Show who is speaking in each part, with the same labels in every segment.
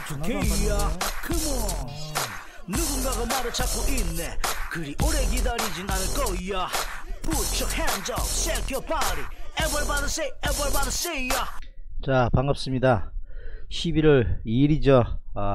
Speaker 1: 닥터케이야 컴온 누군가가 말을 찾고 있네 그리 오래 기다리진 않을 거야 Put your hands up, shake your body Everybody say ya.
Speaker 2: 자, 반갑습니다. 11월 2일이죠.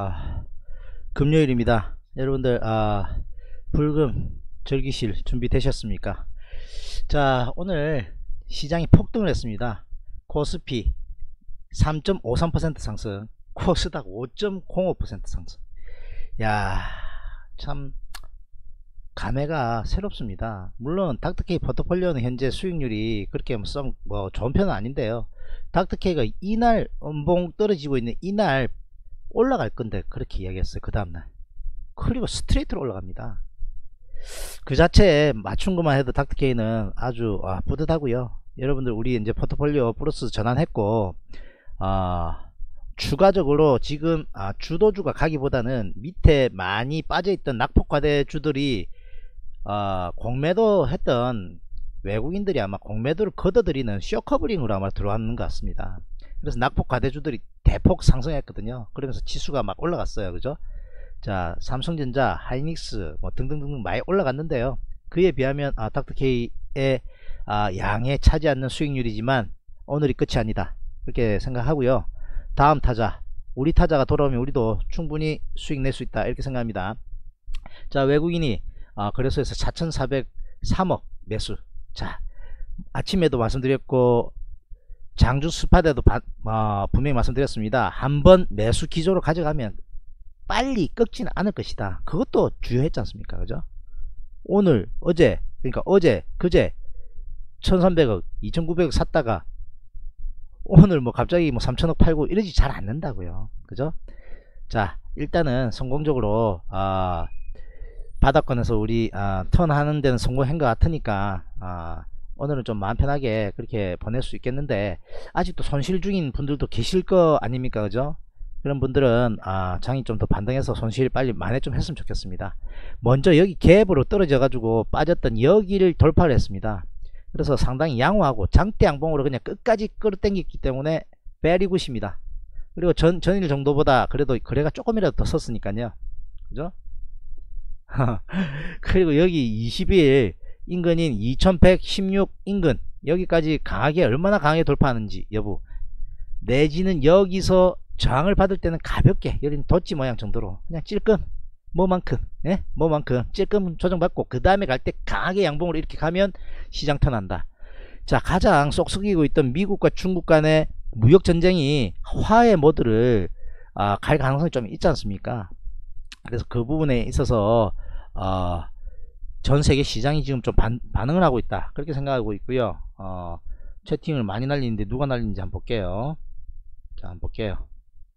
Speaker 2: 금요일입니다. 여러분들 불금 즐기실 준비 되셨습니까? 자, 오늘 시장이 폭등을 했습니다. 코스피 3.53% 상승, 코스닥 5.05% 상승. 야, 참 감회가 새롭습니다. 물론 닥터케이 포트폴리오는 현재 수익률이 그렇게 뭐 좋은 편은 아닌데요. 닥터케이가 이날 음봉 떨어지고 있는 이날 올라갈 건데 그렇게 이야기했어요. 그 다음날 그리고 스트레이트로 올라갑니다. 그 자체에 맞춘 것만 해도 닥터케이는 아주 뿌듯하고요. 여러분들 우리 이제 포트폴리오 플러스 전환했고 추가적으로 지금 주도주가 가기보다는 밑에 많이 빠져있던 낙폭과대주들이 공매도 했던 외국인들이 아마 공매도를 걷어들이는 쇼커버링으로 아마 들어왔는 것 같습니다. 그래서 낙폭과대주들이 대폭 상승했거든요. 그러면서 지수가 막 올라갔어요. 그죠? 자, 삼성전자, 하이닉스 뭐 등등등 많이 올라갔는데요. 그에 비하면 닥터케이의 양에 차지 않는 수익률이지만 오늘이 끝이 아니다. 그렇게 생각하고요. 다음 타자, 우리 타자가 돌아오면 우리도 충분히 수익 낼 수 있다. 이렇게 생각합니다. 자, 외국인이 거래소에서 4,403억 매수. 자, 아침에도 말씀드렸고 장중 스팟 때도 분명히 말씀드렸습니다. 한번 매수 기조로 가져가면 빨리 꺾지는 않을 것이다. 그것도 주요했지 않습니까? 그죠? 오늘, 어제, 그러니까 어제, 그제 1,300억, 2,900억 샀다가 오늘 뭐 갑자기 뭐 3,000억 팔고 이러지 잘 않는다고요. 그죠? 자, 일단은 성공적으로 바닥권에서 우리 턴하는 데는 성공한 것 같으니까 오늘은 좀 마음 편하게 그렇게 보낼 수 있겠는데 아직도 손실 중인 분들도 계실 거 아닙니까? 그죠? 그런 분들은 장이 좀 더 반등해서 손실 빨리 만회 좀 했으면 좋겠습니다. 먼저 여기 갭으로 떨어져 가지고 빠졌던 여기를 돌파를 했습니다. 그래서 상당히 양호하고 장대 양봉으로 그냥 끝까지 끌어당겼기 때문에 베리굿입니다. 그리고 전일 정도보다 그래도 거래가 조금이라도 더 섰으니까요. 그죠? 그리고 여기 20일 인근인 2116 인근 여기까지 강하게 얼마나 강하게 돌파하는지 여부, 내지는 여기서 저항을 받을 때는 가볍게 여긴 덧지 모양 정도로 그냥 찔끔 뭐만큼 뭐만큼 찔끔 조정받고 그 다음에 갈 때 강하게 양봉으로 이렇게 가면 시장 턴한다. 자, 가장 쏙쏙이고 있던 미국과 중국 간의 무역전쟁이 화해 모드를 갈 가능성이 좀 있지 않습니까? 그래서 그 부분에 있어서 전 세계 시장이 지금 좀 반응을 하고 있다. 그렇게 생각하고 있고요. 채팅을 많이 날리는데 누가 날리는지 한번 볼게요. 자, 한번 볼게요.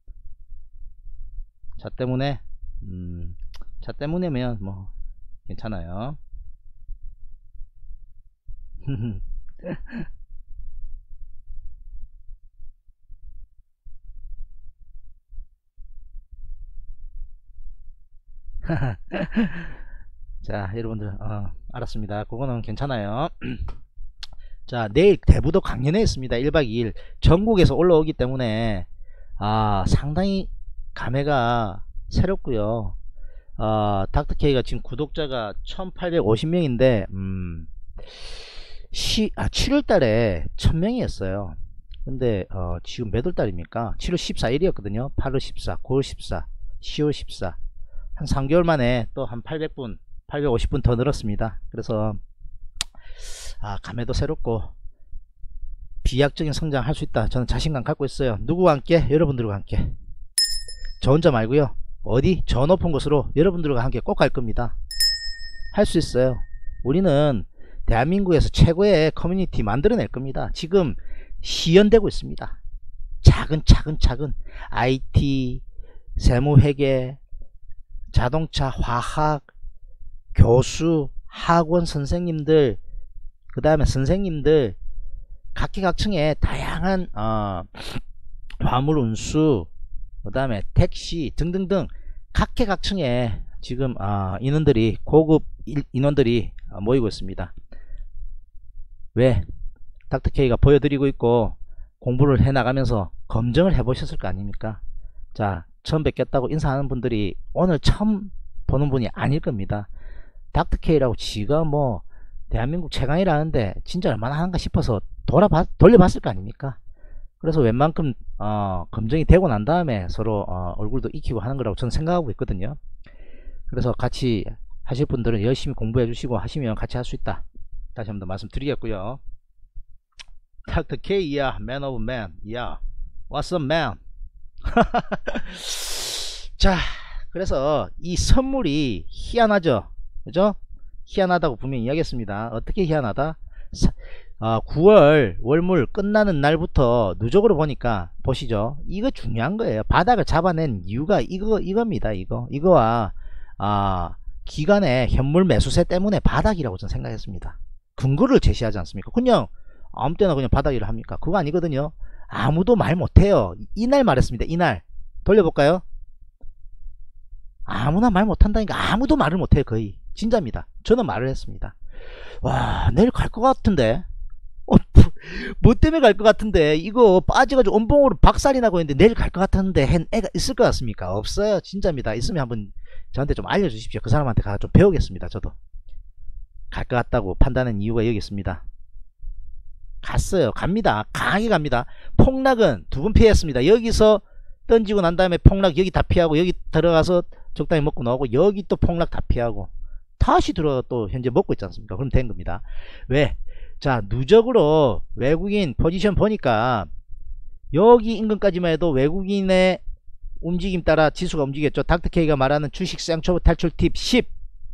Speaker 2: 차 때문에면 뭐 괜찮아요. 자, 여러분들 알았습니다. 그거는 괜찮아요. 자, 내일 대부도 강연회 있습니다. 1박 2일 전국에서 올라오기 때문에 상당히 감회가 새롭고요. 닥터케이가 지금 구독자가 1850명인데 7월달에 1000명이었어요 근데 지금 몇 월달입니까? 7월 14일이었거든요 8월 14, 9월 14, 10월 14 한 3개월 만에 또 한 800분 850분 더 늘었습니다. 그래서 감회도 새롭고 비약적인 성장할 수 있다. 저는 자신감 갖고 있어요. 누구와 함께? 여러분들과 함께. 저 혼자 말고요. 어디? 저 높은 곳으로 여러분들과 함께 꼭 갈 겁니다. 할 수 있어요. 우리는 대한민국에서 최고의 커뮤니티 만들어낼 겁니다. 지금 시연되고 있습니다. 차근차근 IT, 세무회계, 자동차, 화학, 교수, 학원 선생님들, 그 다음에 선생님들, 각계각층의 다양한 화물 운수, 그 다음에 택시 등등등 각계각층의 지금 인원들이, 고급 인원들이 모이고 있습니다. 왜? 닥터케이가 보여드리고 있고 공부를 해 나가면서 검증을 해 보셨을 거 아닙니까? 자, 처음 뵙겠다고 인사하는 분들이 오늘 처음 보는 분이 아닐 겁니다. 닥터케이라고 지가 뭐 대한민국 최강이라는데 진짜 얼마나 하는가 싶어서 돌려봤을 거 아닙니까? 그래서 웬만큼 검증이 되고 난 다음에 서로 얼굴도 익히고 하는 거라고 저는 생각하고 있거든요. 그래서 같이 하실 분들은 열심히 공부해 주시고 하시면 같이 할 수 있다, 다시 한번 더 말씀드리겠고요. 닥터 K, 야, man of man, 야, what's up man? 자, 그래서 이 선물이 희한하죠, 그죠? 희한하다고 분명히 이야기했습니다. 어떻게 희한하다? 9월 월물 끝나는 날부터 누적으로 보니까 보시죠, 이거 중요한 거예요. 바닥을 잡아낸 이유가 이겁니다. 이거와 기간의 현물 매수세 때문에 바닥이라고 저는 생각했습니다. 근거를 제시하지 않습니까? 그냥 아무 때나 그냥 바닥이라 합니까? 그거 아니거든요. 아무도 말 못해요. 이날 말했습니다. 이날 돌려볼까요? 아무나 말 못한다니까. 아무도 말을 못해요. 거의 진짜입니다. 저는 말을 했습니다. 와, 내일 갈 것 같은데, 뭐 때문에 갈 것 같은데, 이거 빠져가지고 엄봉으로 박살이 나고 있는데 내일 갈 것 같았는데 한 애가 있을 것 같습니까? 없어요. 진짜입니다. 있으면 한번 저한테 좀 알려주십시오. 그 사람한테 가서 좀 배우겠습니다. 저도 갈 것 같다고 판단한 이유가 여기 있습니다. 갔어요. 갑니다. 강하게 갑니다. 폭락은 두 번 피했습니다. 여기서 던지고 난 다음에 폭락 여기 다 피하고, 여기 들어가서 적당히 먹고 나오고, 여기 또 폭락 다 피하고, 다시 들어가 또 현재 먹고 있지 않습니까? 그럼 된 겁니다. 왜? 자, 누적으로 외국인 포지션 보니까 여기 인근까지만 해도 외국인의 움직임 따라 지수가 움직였죠. 닥터케이가 말하는 주식 쌍초보 탈출 팁 10.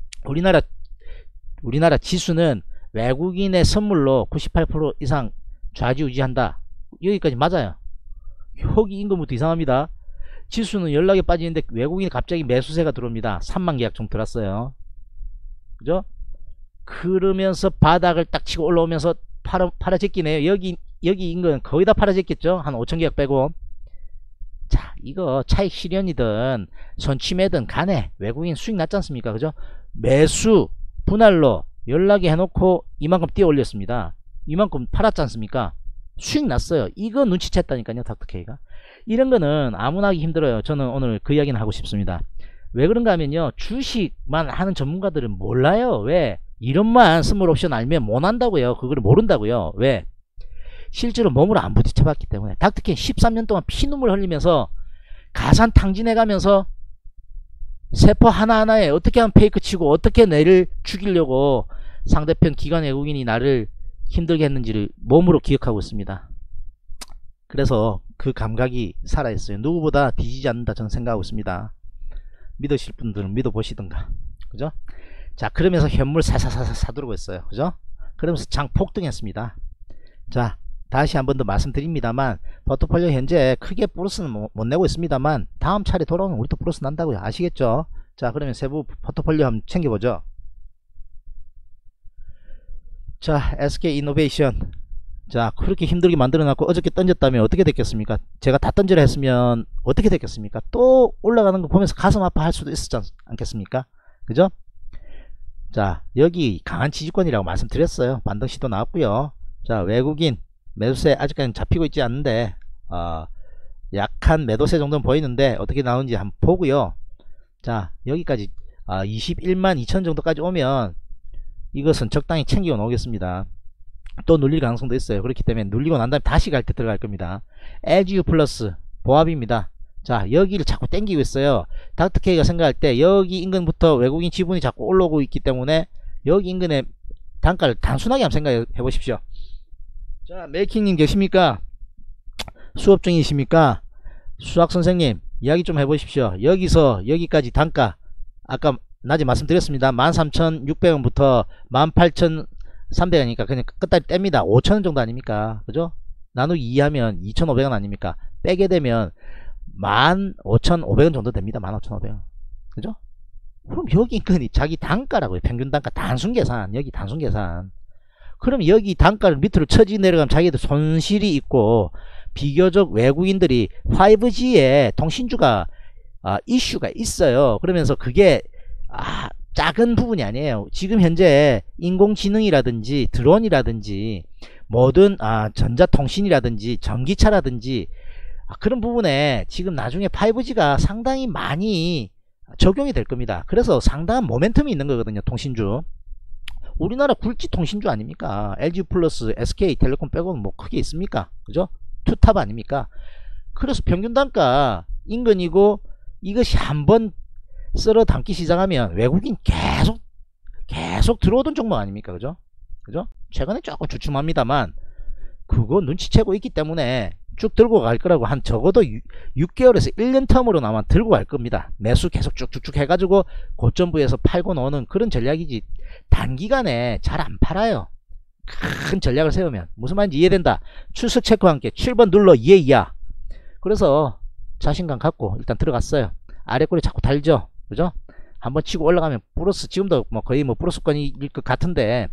Speaker 2: 우리나라 지수는 외국인의 선물로 98% 이상 좌지우지한다. 여기까지 맞아요. 여기 인근부터 이상합니다. 지수는 연락에 빠지는데 외국인이 갑자기 매수세가 들어옵니다. 3만 계약 좀 들었어요. 그죠? 그러면서 바닥을 딱 치고 올라오면서 팔아제끼네요. 여기 인근 거의 다 팔아제꼈죠. 한 5천 계약 빼고. 자, 이거 차익 실현이든 손치매든 간에 외국인 수익 났지 않습니까? 그죠? 매수 분할로 연락이 해놓고 이만큼 띄어 올렸습니다. 이만큼 팔았지 않습니까? 수익 났어요. 이거 눈치챘다니까요. 닥터케이가. 이런 거는 아무나 하기 힘들어요. 저는 오늘 그 이야기는 하고 싶습니다. 왜 그런가 하면요, 주식만 하는 전문가들은 몰라요. 왜? 이런만 스몰 옵션 알면 못한다고요. 그걸 모른다고요. 왜? 실제로 몸으로 안 부딪혀봤기 때문에. 닥터케이 13년 동안 피눈물 흘리면서 가산 탕진해가면서 세포 하나하나에 어떻게 하면 페이크 치고 어떻게 내를 죽이려고 상대편 기관 외국인이 나를 힘들게 했는지를 몸으로 기억하고 있습니다. 그래서 그 감각이 살아있어요. 누구보다 뒤지지 않는다 저는 생각하고 있습니다. 믿으실 분들은 믿어보시든가. 그죠? 자, 그러면서 현물 사사사사 사두르고 있어요. 그죠? 그러면서 장 폭등했습니다. 자, 다시 한 번 더 말씀드립니다만, 포트폴리오 현재 크게 플러스는 못 내고 있습니다만 다음 차례 돌아오면 우리도 플러스 난다고요. 아시겠죠? 자, 그러면 세부 포트폴리오 한번 챙겨보죠. 자, SK이노베이션. 자, 그렇게 힘들게 만들어놨고 어저께 던졌다면 어떻게 됐겠습니까? 제가 다 던지라 했으면 어떻게 됐겠습니까? 또 올라가는 거 보면서 가슴 아파할 수도 있었지 않겠습니까? 그죠? 자, 여기 강한 지지권이라고 말씀드렸어요. 반등 시도 나왔고요. 자, 외국인 매도세 아직까지는 잡히고 있지 않는데 약한 매도세 정도는 보이는데 어떻게 나오는지 한번 보고요. 자, 여기까지 21만 2천 정도까지 오면 이것은 적당히 챙겨 놓겠습니다. 또 눌릴 가능성도 있어요. 그렇기 때문에 눌리고 난 다음에 다시 갈 때 들어갈 겁니다. LGU 플러스 보합입니다. 자, 여기를 자꾸 땡기고 있어요. 닥터케이가 생각할 때 여기 인근부터 외국인 지분이 자꾸 올라오고 있기 때문에 여기 인근의 단가를 단순하게 한번 생각해 보십시오. 자, 메이킹님 계십니까? 수업 중이십니까? 수학선생님 이야기 좀 해보십시오. 여기서 여기까지 단가 아까 낮에 말씀드렸습니다. 13,600원부터 18,300원이니까 그냥 끝다리 뗍니다. 5,000원 정도 아닙니까? 그죠? 나누기 2하면 2,500원 아닙니까? 빼게 되면 15,500원 정도 됩니다. 15,500원. 그죠? 그럼 여기 인근이 자기 단가라고요. 평균 단가 단순계산. 여기 단순계산. 그럼 여기 단가를 밑으로 처지 내려가면 자기들 손실이 있고, 비교적 외국인들이 5G에 통신주가 이슈가 있어요. 그러면서 그게 작은 부분이 아니에요. 지금 현재 인공지능이라든지 드론이라든지 모든 전자통신이라든지 전기차라든지 그런 부분에 지금 나중에 5G가 상당히 많이 적용이 될 겁니다. 그래서 상당한 모멘텀이 있는 거거든요. 통신주. 우리나라 굴지 통신주 아닙니까? LG 플러스, SK텔레콤 빼고는 뭐 크게 있습니까? 그죠? 투탑 아닙니까? 그래서 평균 단가 인근이고 이것이 한번 쓸어 담기 시작하면 외국인 계속 들어오던 종목 아닙니까? 그죠? 최근에 조금 주춤합니다만 그거 눈치채고 있기 때문에 쭉 들고 갈 거라고, 한 적어도 6개월에서 1년 텀으로 나마 들고 갈 겁니다. 매수 계속 쭉쭉쭉 해가지고 고점부에서 팔고 노는 그런 전략이지, 단기간에 잘 안 팔아요. 큰 전략을 세우면. 무슨 말인지 이해된다. 출석 체크와 함께 7번 눌러 예야. 그래서 자신감 갖고 일단 들어갔어요. 아래 꼬리 자꾸 달죠. 그죠? 한번 치고 올라가면 플러스, 지금도 뭐 거의 뭐 플러스권일 것 같은데,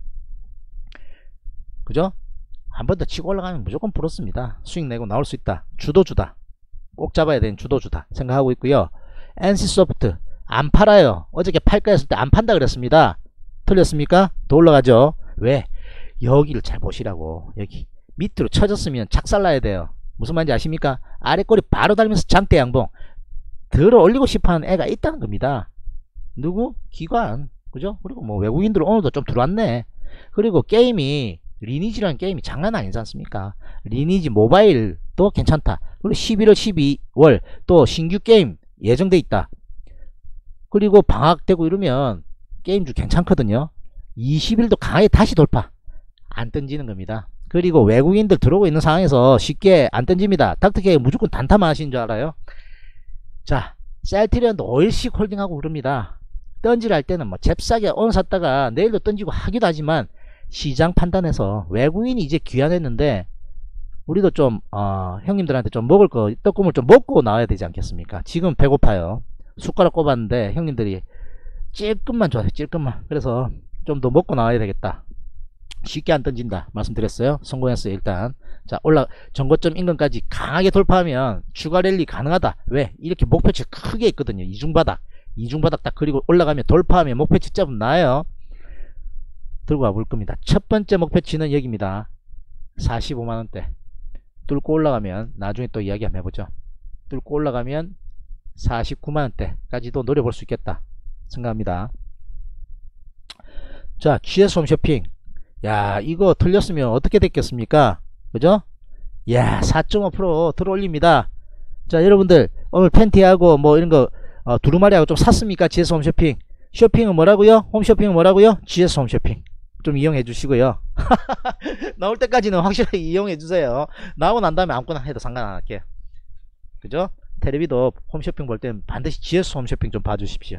Speaker 2: 그죠? 한 번 더 치고 올라가면 무조건 플러스입니다. 수익 내고 나올 수 있다. 주도주다. 꼭 잡아야 되는 주도주다 생각하고 있고요. NC소프트 안 팔아요. 어저께 팔까 했을 때 안 판다 그랬습니다. 틀렸습니까? 더 올라가죠. 왜? 여기를 잘 보시라고. 여기 밑으로 쳐졌으면 착살나야 돼요. 무슨 말인지 아십니까? 아래 꼬리 바로 달면서 장대 양봉 들어 올리고 싶어하는 애가 있다는 겁니다. 누구? 기관. 그죠? 그리고 뭐 외국인들 오늘도 좀 들어왔네. 그리고 게임이, 리니지라는 게임이 장난 아니지 않습니까? 리니지 모바일도 괜찮다. 그리고 11월 12월 또 신규 게임 예정돼 있다. 그리고 방학되고 이러면 게임주 괜찮거든요. 20일도 강하게 다시 돌파. 안 던지는 겁니다. 그리고 외국인들 들어오고 있는 상황에서 쉽게 안 던집니다. 닥터케이 무조건 단타만 하시는 줄 알아요. 자, 셀트리온도 5일씩 홀딩하고 그럽니다. 던지할 때는 뭐 잽싸게 오늘 샀다가 내일도 던지고 하기도 하지만, 시장 판단해서 외국인이 이제 귀환했는데 우리도 좀 형님들한테 좀 먹을 거, 떡국물 좀 먹고 나와야 되지 않겠습니까? 지금 배고파요. 숟가락 꼽았는데 형님들이 찔끔만 줘요. 찔끔만. 그래서 좀 더 먹고 나와야 되겠다. 쉽게 안 던진다 말씀드렸어요. 성공했어요. 일단 자, 전고점 인근까지 강하게 돌파하면 추가 랠리 가능하다. 왜? 이렇게 목표치 크게 있거든요. 이중바닥 딱 그리고 올라가면 돌파하면 목표치 잡으면 나요. 들고 와볼 겁니다. 첫 번째 목표치는 여기입니다. 45만원대 뚫고 올라가면, 나중에 또 이야기 한번 해보죠. 뚫고 올라가면 49만원대까지도 노려볼 수 있겠다 생각합니다. 자, GS 홈쇼핑, 야, 이거 틀렸으면 어떻게 됐겠습니까? 그죠? 야, 4.5% 들어올립니다. 자, 여러분들 오늘 팬티하고 뭐 이런거 두루마리하고 좀 샀습니까? GS 홈쇼핑. 쇼핑은 뭐라고요? 홈쇼핑은 뭐라고요? GS 홈쇼핑 좀 이용해 주시고요. 나올 때까지는 확실하게 이용해 주세요. 나오고 난 다음에 아무거나 해도 상관 안 할게요. 그죠? 텔레비도 홈쇼핑 볼 때는 반드시 GS 홈쇼핑 좀 봐주십시오.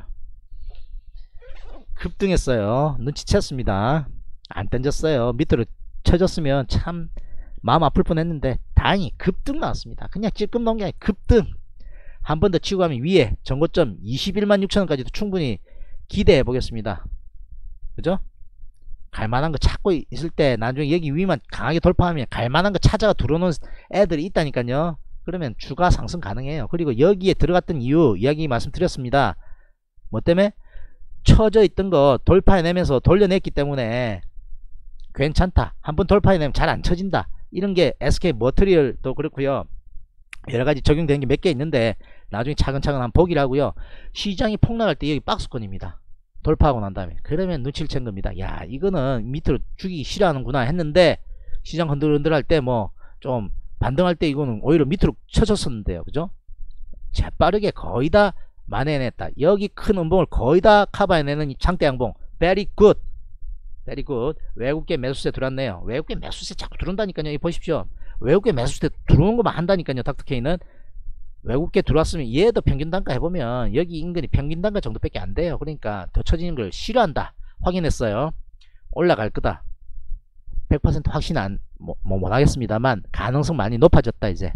Speaker 2: 급등했어요. 눈치챘습니다. 안 던졌어요. 밑으로 쳐졌으면 참 마음 아플 뻔했는데 다행히 급등 나왔습니다. 그냥 찔끔 넣은 게 아니라 급등. 한 번 더 치고 가면 위에 전고점 21만 6천원까지도 충분히 기대해 보겠습니다. 그죠? 갈만한 거 찾고 있을 때 나중에 여기 위만 강하게 돌파하면 갈만한 거 찾아가 들어오는 애들이 있다니까요. 그러면 주가 상승 가능해요. 그리고 여기에 들어갔던 이유 이야기 말씀드렸습니다. 뭐 때문에? 쳐져 있던 거 돌파해내면서 돌려냈기 때문에 괜찮다. 한번 돌파해내면 잘 안 쳐진다. 이런 게 SK 머티리얼도 그렇고요. 여러가지 적용되는 게 몇 개 있는데 나중에 차근차근 한번 보기를 하고요. 시장이 폭락할 때 여기 박스권입니다. 돌파하고 난 다음에 그러면 눈치를 챈 겁니다. 야, 이거는 밑으로 죽이기 싫어하는구나 했는데 시장 흔들흔들 할 때 뭐 좀 반등할 때 이거는 오히려 밑으로 쳐졌었는데요. 그죠? 재빠르게 거의 다 만회해냈다. 여기 큰 음봉을 거의 다 커버해내는 장대 양봉. very good. very good. 외국계 매수세 들어왔네요. 외국계 매수세 자꾸 들어온다니까요. 이 보십시오. 외국계 매수세 들어오는 것만 한다니까요. 닥터케이는 외국계 들어왔으면 얘도 평균 단가 해보면 여기 인근이 평균 단가 정도밖에 안 돼요. 그러니까 더 쳐지는 걸 싫어한다. 확인했어요. 올라갈 거다. 100% 확신 못하겠습니다만 가능성 많이 높아졌다. 이제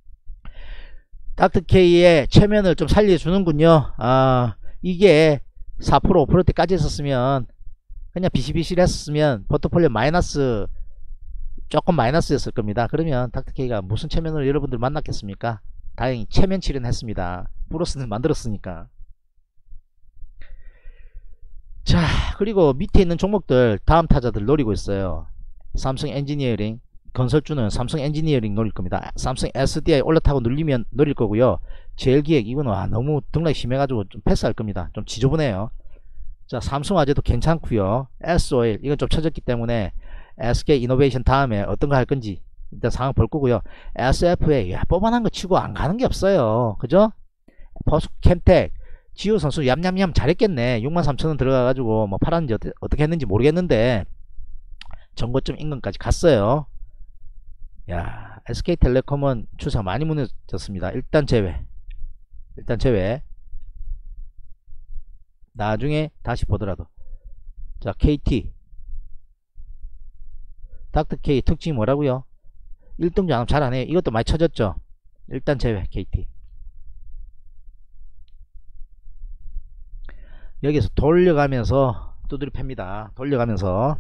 Speaker 2: 닥터케이의 체면을 좀 살려주는군요. 이게 4% 5%대까지 했었으면 그냥 비실비실 했었으면 포트폴리오 마이너스, 조금 마이너스였을 겁니다. 그러면 닥터케이가 무슨 체면으로 여러분들 만났겠습니까? 다행히 체면 치료는 했습니다. 플러스는 만들었으니까. 자, 그리고 밑에 있는 종목들 다음 타자들 노리고 있어요. 삼성 엔지니어링 건설주는 삼성 엔지니어링 노릴 겁니다. 삼성 SDI 올라타고 눌리면 노릴 거고요. 제일기획 이거는 너무 등락이 심해가지고 좀 패스할 겁니다. 좀 지저분해요. 자, 삼성화재도 괜찮고요. SOL 이건 좀 처졌기 때문에 SK 이노베이션 다음에 어떤 거 할 건지 일단 상황 볼 거고요. SFA 뽑아난 거 치고 안 가는 게 없어요. 그죠? 버스 캠텍 지호 선수 얌얌얌 잘했겠네. 63,000원 들어가가지고 뭐 팔았는지 어떻게 했는지 모르겠는데 전고점 인근까지 갔어요. 야, SK텔레콤은 추세 많이 무너졌습니다. 일단 제외. 나중에 다시 보더라도. 자, KT 닥터K 특징이 뭐라고요? 1등주 안 하면 잘 안해요. 이것도 많이 쳐졌죠. 일단 제외. KT 여기서 돌려가면서 두드려 팹니다. 돌려가면서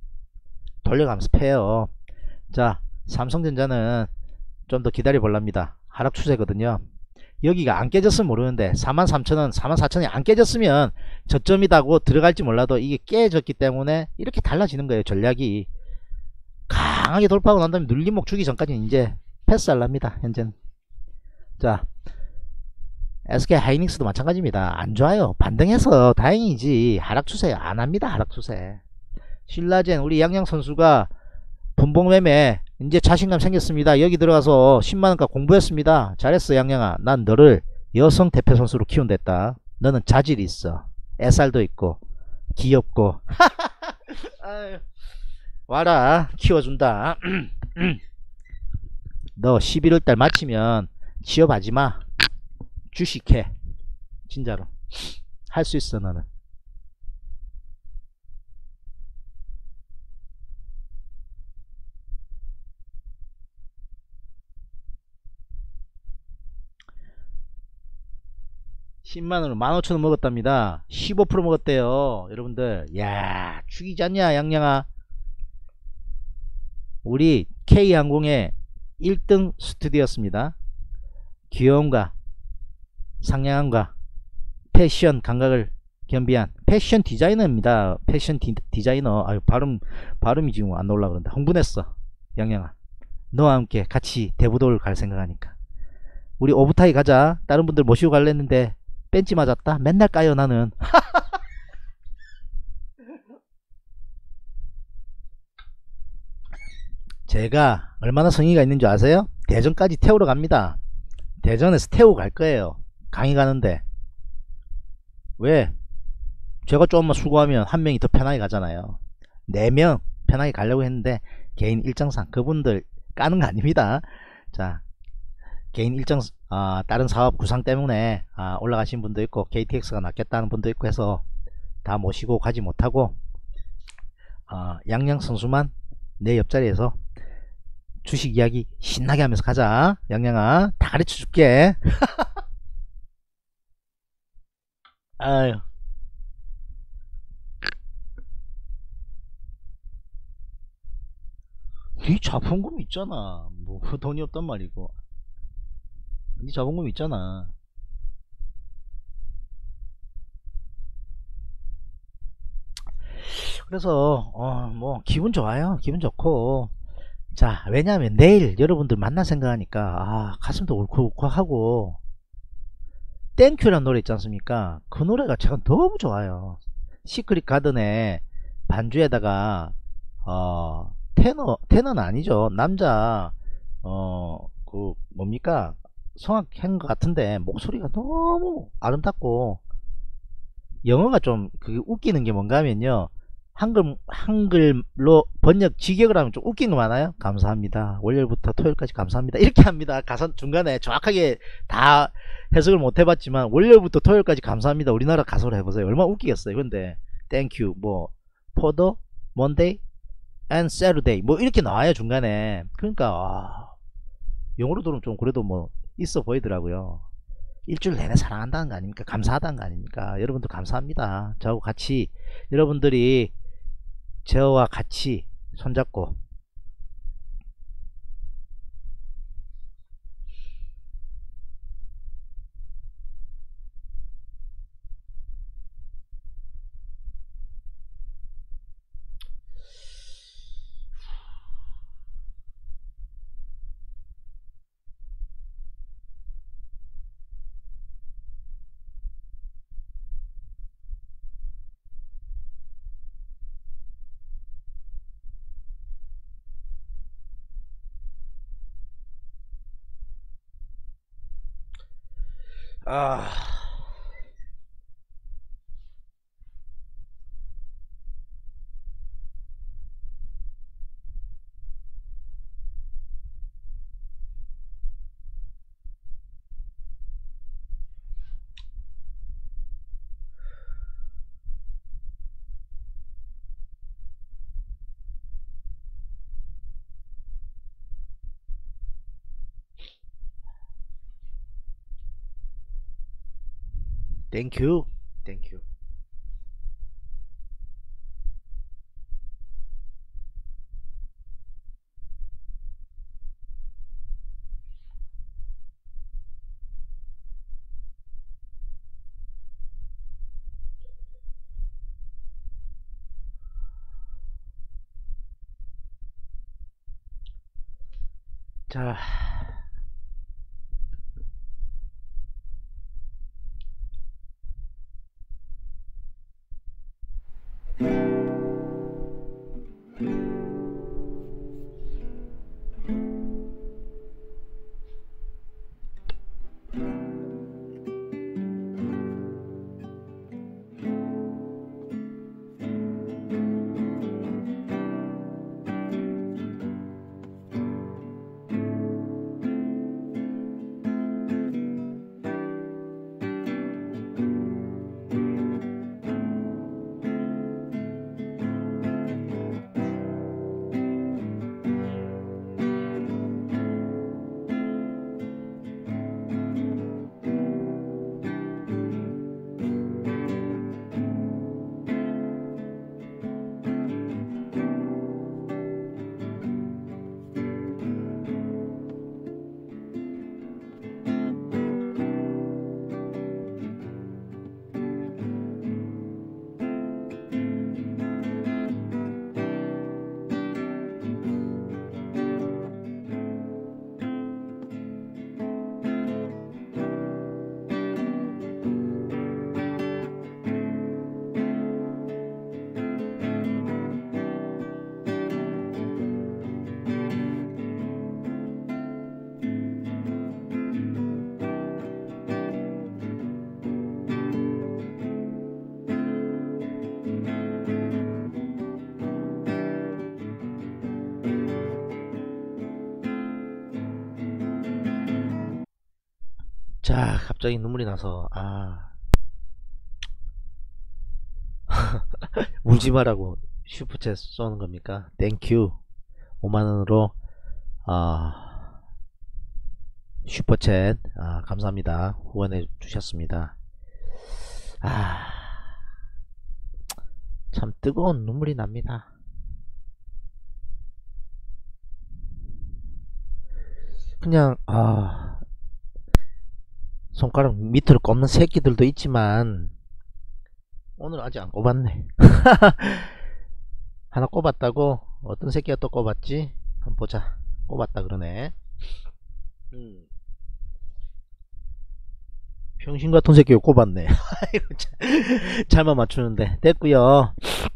Speaker 2: 패요. 자, 삼성전자는 좀 더 기다려 볼랍니다. 하락 추세거든요. 여기가 안 깨졌으면 모르는데 43,000원 44,000원이 안 깨졌으면 저점이다고 들어갈지 몰라도 이게 깨졌기 때문에 이렇게 달라지는 거예요. 전략이 강하게 돌파하고 난 다음에 눌림목 주기 전까지는 이제 패스할랍니다. 현재는. 자, SK 하이닉스도 마찬가지입니다. 안 좋아요. 반등해서 다행이지 하락 추세 안 합니다. 하락 추세. 신라젠 우리 양양 선수가 분봉매매 이제 자신감 생겼습니다. 여기 들어가서 10만원가 공부했습니다. 잘했어 양양아. 난 너를 여성 대표 선수로 키운댔다. 너는 자질이 있어. SR도 있고 귀엽고 와라 키워준다. 너 11월달 마치면 취업하지마. 주식해. 진짜로 할 수 있어. 너는 10만원으로 15,000원 먹었답니다. 15% 먹었대요. 여러분들 야 죽이지 않냐 양양아. 우리 K항공의 1등 스튜디오였습니다. 귀여움과 상냥함과 패션 감각을 겸비한 패션 디자이너입니다. 패션 디자이너. 아유 발음이 지금 안 나올라 그런다. 흥분했어. 양양아 너와 함께 같이 대부도를 갈 생각하니까 우리 오브타이 가자. 다른 분들 모시고 갈랬는데 벤치 맞았다. 맨날 까요 나는. 제가 얼마나 성의가 있는 줄 아세요? 대전까지 태우러 갑니다. 대전에서 태우고 갈 거예요. 강의 가는데. 왜? 제가 조금만 수고하면 한 명이 더 편하게 가잖아요. 4명 편하게 가려고 했는데 개인 일정상 그분들 까는 거 아닙니다. 자, 개인 일정 다른 사업 구상 때문에 올라가신 분도 있고 KTX가 낫겠다는 분도 있고 해서 다 모시고 가지 못하고 양양 선수만 내 옆자리에서 주식 이야기 신나게 하면서 가자. 양양아 다 가르쳐 줄게. 아유. 네 자본금 있잖아. 뭐 돈이 없단 말이고. 네 자본금 있잖아. 그래서 뭐 기분 좋아요. 기분 좋고. 자, 왜냐하면 내일 여러분들 만나 생각하니까 가슴도 울컥울컥하고. 땡큐란 노래 있지 않습니까? 그 노래가 제가 너무 좋아요. 시크릿 가든의 반주에다가 테너는 아니죠. 남자 그 뭡니까 성악한 것 같은데 목소리가 너무 아름답고 영어가 좀 그게 웃기는 게 뭔가 하면요. 한글로 번역 직역을 하면 좀 웃긴 거 많아요. 감사합니다. 월요일부터 토요일까지 감사합니다. 이렇게 합니다. 가사 중간에 정확하게 다 해석을 못 해봤지만 월요일부터 토요일까지 감사합니다. 우리나라 가사로 해보세요. 얼마나 웃기겠어요. 근데 땡큐 뭐 포더 먼데이 and Saturday 뭐 이렇게 나와요 중간에. 그러니까 영어로 들으면 좀 그래도 뭐 있어 보이더라고요. 일주일 내내 사랑한다는 거 아닙니까? 감사하다는 거 아닙니까? 여러분들 감사합니다. 저하고 같이 여러분들이 저와 같이 손잡고 아, 땡큐. 땡큐. 자, 자, 갑자기 눈물이 나서, 울지 마라고 슈퍼챗 쏘는 겁니까? 땡큐. 5만원으로, 슈퍼챗, 감사합니다. 후원해 주셨습니다. 참 뜨거운 눈물이 납니다. 그냥, 손가락 밑으로 꼽는 새끼들도 있지만 오늘 아직 안 꼽았네. 하나 꼽았다고? 어떤 새끼가 또 꼽았지? 한번 보자. 꼽았다 그러네. 병신같은 새끼가 꼽았네. 잘만 맞추는데. 됐구요.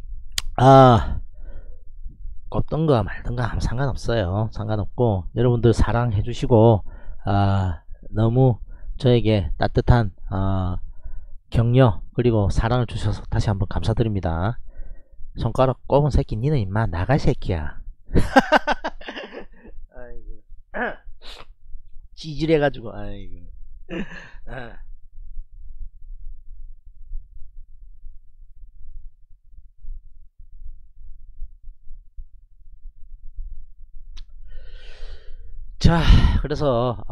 Speaker 2: 꼽던가 말던가 아무 상관없어요. 상관없고 여러분들 사랑해 주시고 너무 저에게 따뜻한 격려 그리고 사랑을 주셔서 다시 한번 감사드립니다. 손가락 꼽은 새끼 니는 임마 나갈 새끼야. 아이고. 찌질해가지고 아이고. 자, 그래서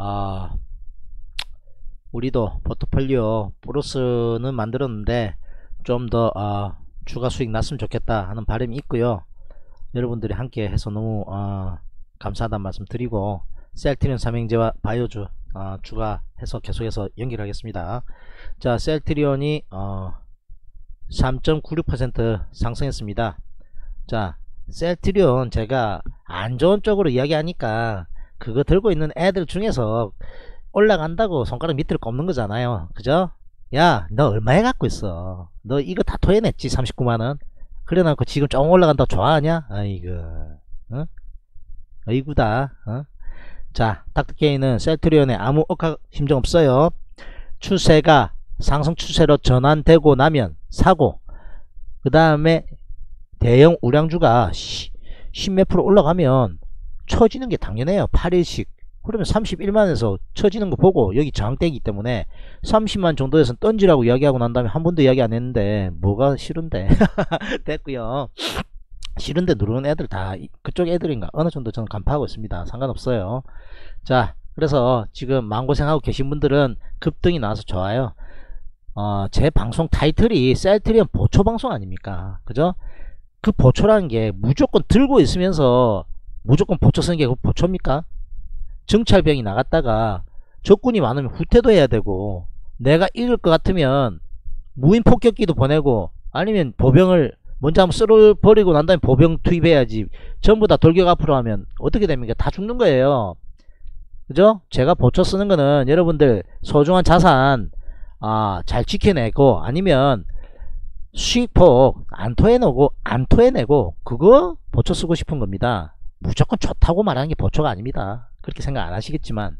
Speaker 2: 우리도 포트폴리오 플러스는 만들었는데 좀 더 추가 수익 났으면 좋겠다 하는 바람이 있고요. 여러분들이 함께 해서 너무 감사하다는 말씀 드리고 셀트리온 삼형제와 바이오주 추가해서 계속해서 연결하겠습니다. 자, 셀트리온이 3.96% 상승했습니다. 자, 셀트리온 제가 안 좋은 쪽으로 이야기하니까 그거 들고 있는 애들 중에서 올라간다고 손가락 밑으로 꼽는 거잖아요. 그죠? 야, 너 얼마에 갖고 있어? 너 이거 다 토해냈지 39만원. 그래 놓고 지금 조금 올라간다고 좋아하냐? 아이고, 어? 어이구다. 자, 닥터케이는 셀트리온에 아무 억하 심정 없어요. 추세가 상승 추세로 전환되고 나면 사고, 그 다음에 대형 우량주가 10몇 프로 올라가면 쳐지는 게 당연해요. 8일씩. 그러면 31만에서 쳐지는 거 보고 여기 저항대이기 때문에 30만 정도에서 던지라고 이야기하고 난 다음에 한 번도 이야기 안 했는데 뭐가 싫은데. 됐고요. 싫은데 누르는 애들 다 그쪽 애들인가 어느 정도 저는 간파하고 있습니다. 상관없어요. 자, 그래서 지금 마음고생하고 계신 분들은 급등이 나와서 좋아요. 제 방송 타이틀이 셀트리온 보초 방송 아닙니까? 그죠? 그 보초라는 게 무조건 들고 있으면서 무조건 보초 쓰는 게 그 보초입니까? 정찰병이 나갔다가 적군이 많으면 후퇴도 해야 되고, 내가 이길 것 같으면 무인 폭격기도 보내고, 아니면 보병을 먼저 한번 쓸어버리고 난 다음에 보병 투입해야지. 전부 다 돌격 앞으로 하면 어떻게 됩니까? 다 죽는 거예요. 그죠? 제가 보초 쓰는 거는 여러분들 소중한 자산 잘 지켜내고, 아니면 수익폭 안 토해내고 그거 보초 쓰고 싶은 겁니다. 무조건 좋다고 말하는 게 보초가 아닙니다. 그렇게 생각 안 하시겠지만.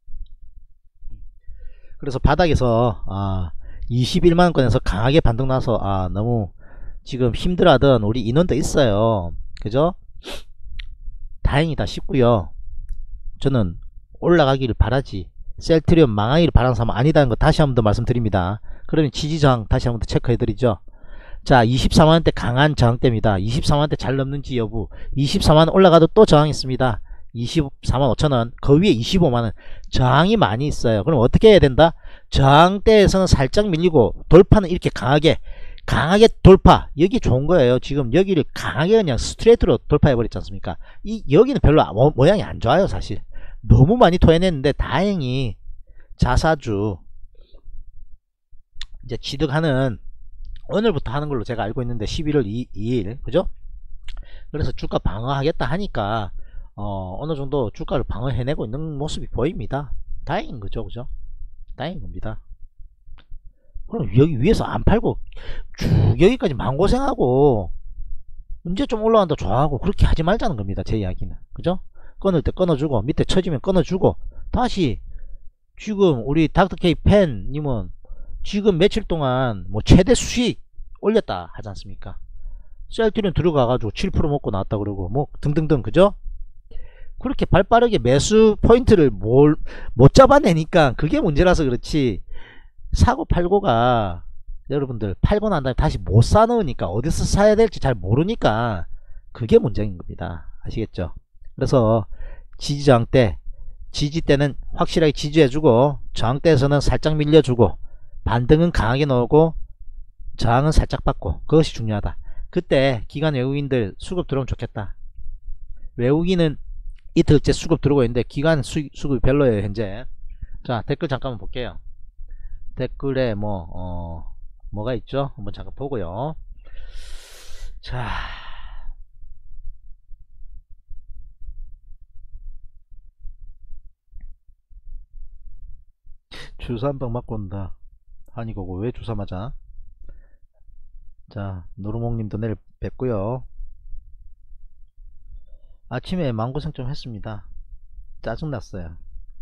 Speaker 2: 그래서 바닥에서 21만원권에서 강하게 반등 나서 너무 지금 힘들어하던 우리 인원도 있어요. 그죠? 다행이다 싶고요. 저는 올라가기를 바라지 셀트리온 망하기를 바라는 사람은 아니다는 거 다시 한 번 더 말씀드립니다. 그러면 지지저항 다시 한 번 더 체크해드리죠. 자, 24만원대 강한 저항대입니다. 24만원대 잘 넘는지 여부. 24만원 올라가도 또 저항 있습니다. 24만 5천원, 그 위에 25만원. 저항이 많이 있어요. 그럼 어떻게 해야 된다? 저항대에서는 살짝 밀리고 돌파는 이렇게 강하게 돌파. 여기 좋은 거예요. 지금 여기를 강하게 그냥 스트레이트로 돌파해 버렸지 않습니까? 여기는 별로 모양이 안 좋아요. 사실 너무 많이 토해냈는데, 다행히 자사주 이제 취득하는 오늘부터 하는 걸로 제가 알고 있는데, 11월 2일 그죠? 그래서 주가 방어하겠다 하니까 어느 정도 주가를 방어해내고 있는 모습이 보입니다. 다행인 거죠. 그죠? 다행인 겁니다. 그럼 여기 위에서 안 팔고 쭉 여기까지 마음고생하고 이제 좀 올라간다 좋아하고 그렇게 하지 말자는 겁니다. 제 이야기는. 그죠? 끊을 때 끊어주고, 밑에 쳐지면 끊어주고, 다시 지금 우리 닥터케이 팬님은 지금 며칠 동안 뭐 최대 수익 올렸다 하지 않습니까? 셀트리온 들어가가지고 7% 먹고 나왔다 그러고 뭐 등등등. 그죠? 그렇게 발빠르게 매수 포인트를 못 잡아내니까 그게 문제라서 그렇지, 사고 팔고가 여러분들 팔고 난 다음에 다시 못 사놓으니까 어디서 사야 될지 잘 모르니까 그게 문제인 겁니다. 아시겠죠? 그래서 지지저항 때, 지지 때는 확실하게 지지해주고, 저항 때에서는 살짝 밀려주고, 반등은 강하게 넣고 저항은 살짝 받고, 그것이 중요하다. 그때 기관 외국인들 수급 들어오면 좋겠다. 외국인은 이틀째 수급 들어오고 있는데 기관 수급이 별로예요 현재. 자, 댓글 잠깐만 볼게요. 댓글에 뭐가 있죠? 한번 잠깐 보고요. 자, 주사 한 방 맞고 온다. 아니 그거 왜 주사 맞아? 자, 노루몽님도 내일 뵙고요. 아침에 마음고생 좀 했습니다. 짜증났어요.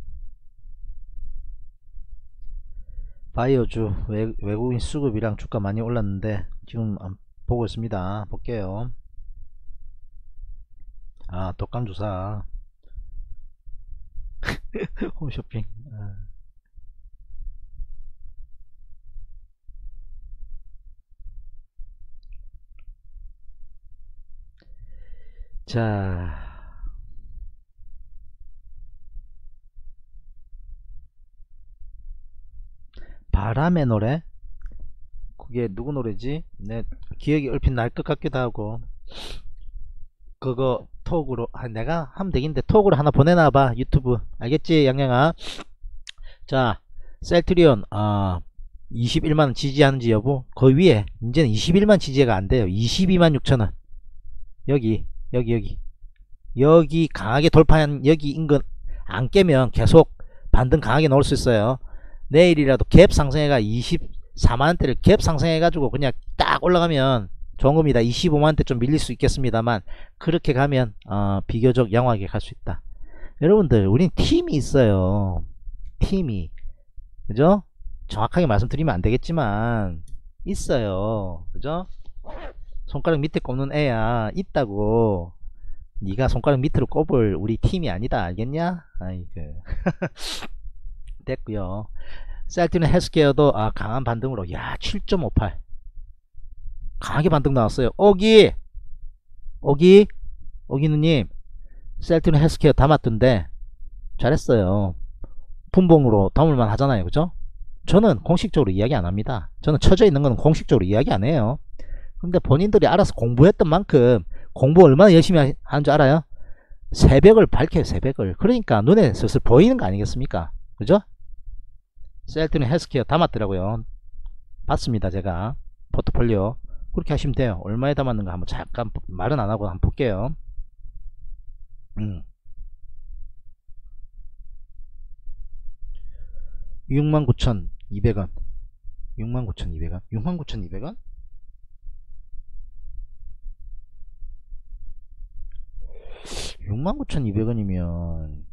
Speaker 2: 바이오주 외국인 수급이랑 주가 많이 올랐는데 지금 보고 있습니다. 볼게요. 독감주사. 홈쇼핑. 자, 바람의 노래? 그게 누구 노래지? 내 기억이 얼핏 날 것 같기도 하고. 그거 톡으로 내가 하면 되겠는데 톡으로 하나 보내놔봐. 유튜브. 알겠지 양양아? 자, 셀트리온 21만원 지지하는지 여부. 그 위에 이제는 21만 지지가 안돼요. 22만 6천원. 여기 강하게 돌파한 여기 인근 안 깨면 계속 반등 강하게 넣을 수 있어요. 내일이라도 갭 상승해가 24만원대를 갭 상승해가지고 그냥 딱 올라가면 좋은 겁니다. 25만원대 좀 밀릴 수 있겠습니다만, 그렇게 가면 비교적 양호하게 갈 수 있다. 여러분들, 우린 팀이 있어요. 팀이. 그죠? 정확하게 말씀드리면 안 되겠지만 있어요. 그죠? 손가락 밑에 꼽는 애야 있다고. 네가 손가락 밑으로 꼽을 우리 팀이 아니다. 알겠냐? 아이고. 됐고요. 셀티는 헬스케어도 강한 반등으로 7.58 강하게 반등 나왔어요. 오기 누님, 셀티는 헬스케어 담았던데 잘했어요. 분봉으로 담을만 하잖아요. 그죠? 저는 공식적으로 이야기 안 합니다. 저는 쳐져 있는 거는 공식적으로 이야기 안 해요. 근데 본인들이 알아서 공부했던 만큼 공부 얼마나 열심히 하는 줄 알아요? 새벽을 밝혀요. 새벽을. 그러니까 눈에 슬슬 보이는 거 아니겠습니까? 그죠? 셀트는 헬스케어 담았더라고요. 봤습니다. 제가 포트폴리오. 그렇게 하시면 돼요. 얼마에 담았는가 한번 잠깐 말은 안 하고 한번 볼게요. 69,200원 69,200원 69,200원 69,200원이면